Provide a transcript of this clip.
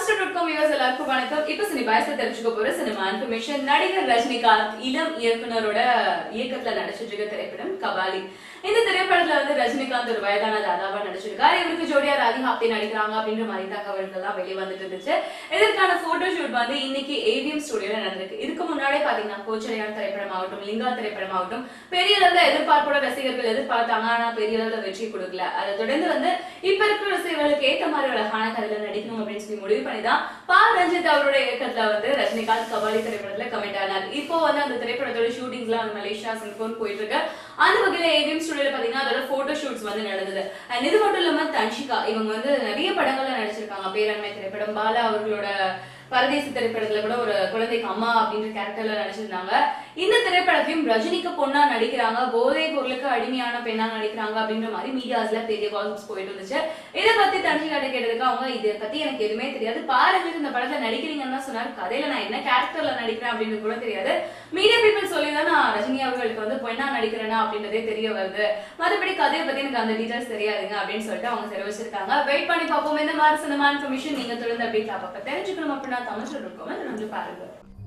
தமிழ்ஸ்டார்.com viewers எல்லாருக்கும் வணக்கம். இப்போ சினிபாய்ஸ்ல தெரிஞ்சுக்க போற சினிமா இன்ஃபர்மேஷன். நடிகர் ரஜினிகாந்த் இளம் இயக்குனரோட இயக்கத்துல நடிச்சிட்டு இருக்க திரைப்படம் கபாலி. இந்த திரைப்படத்துல வந்து ரஜினிகாந்த் ஒரு வயதான தாதாவா நடிச்சிருக்காரு. இவருக்கு ஜோடியா ராதி ஹாப்தே நடிக்கிறாங்க அப்படின்ற மாதிரி தகவல்கள் எல்லாம் வெளியே வந்துட்டு இருந்துச்சு. இதற்கான போட்டோ ஷூட் வந்து இன்னைக்கு ஏவிஎம் ஸ்டுடியோல நடந்திருக்கு. இதுக்கு முன்னாடியே பாத்தீங்கன்னா கோச்சடையான் திரைப்படம் ஆகட்டும், லிங்கா திரைப்படம் ஆகட்டும் பெரிய அளவுல எதிர்பார்ப்போட ரசிகர்கள் எதிர்பார்த்தாங்க. ஆனா பெரிய அளவுல வெற்றி கொடுக்கல. அதை தொடர்ந்து வந்து இப்ப இருக்கிற ரசிகர்களுக்கு ஏத்த மாதிரி அழகான கதையில நடிக்கணும் அப்படின்னு சொல்லி முடிவு பண்ணிதான் ரஞ்சித் அவரோட இயக்கத்துல வந்து ரஜினிகாந்த் கபாலி திரைப்படத்துல கமிட் ஆனார். இப்போ வந்து அந்த திரைப்படத்தோட ஷூட்டிங்ஸ்லாம் வந்து மலேசியா, சிங்கப்பூர் போயிட்டு இருக்கு. அந்த வகையில ஏவிஎம் ஸ்டுடியோல பாத்தீங்கன்னா அதோட போட்டோ ஷூட்ஸ் வந்து நடந்தது. அண்ட் இது மட்டும் இல்லாம தன்ஷிகா இவங்க வந்து நிறைய படங்கள்ல நடிச்சிருக்காங்க. பேரண்மை திரைப்படம், பாலா அவர்களோட பரதேசி திரைப்படத்துல கூட ஒரு குழந்தைக்கு அம்மா அப்படின்ற கேரக்டர்ல நடிச்சிருந்தாங்க. இந்த திரைப்படத்தையும் ரஜினிக்கு பொண்ணா நடிக்கிறாங்க, போதை பொருளுக்கு அடிமையான பெண்ணா நடிக்கிறாங்க அப்படின்ற மாதிரி மீடியாஸ்ல பெரிய கால்ஸ் போயிட்டு இருந்துச்சு. இதை பத்தி தன்ஷிகாட்ட கேட்டதுக்கு அவங்க இதை பத்தி எனக்கு எதுவுமே தெரியாது, பாருங்க இந்த படத்துல நடிக்கிறீங்கன்னு தான் சொன்னாரு. கதையில நான் என்ன கேரக்டர்ல நடிக்கிறேன் அப்படின்னு கூட தெரியாது. மீடியா பீப்புள் சொல்லிதான் நான் ரஜினி அவர்களுக்கு வந்து பொண்ணா நடிக்கிறேன்னா அப்படின்றதே தெரிய வருது. மற்றபடி கதையை பத்தி எனக்கு அந்த டீடைல்ஸ் தெரியாதுங்க அப்படின்னு சொல்லிட்டு அவங்க தெரிவிச்சிருக்காங்க. வெயிட் பண்ணி பார்ப்போம். இந்த மாதிரி சினிமா இன்ஃபர்மேஷன் நீங்க தொடர்ந்து அப்படி தெரிஞ்சுக்கணும் அப்படின்னா தமிழ்ஸ்டார்.com பாருங்க.